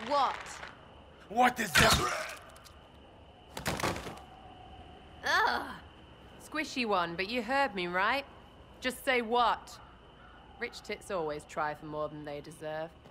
What? What is that? Ugh. Squishy one, but you heard me, right? Just say what? Rich tits always try for more than they deserve.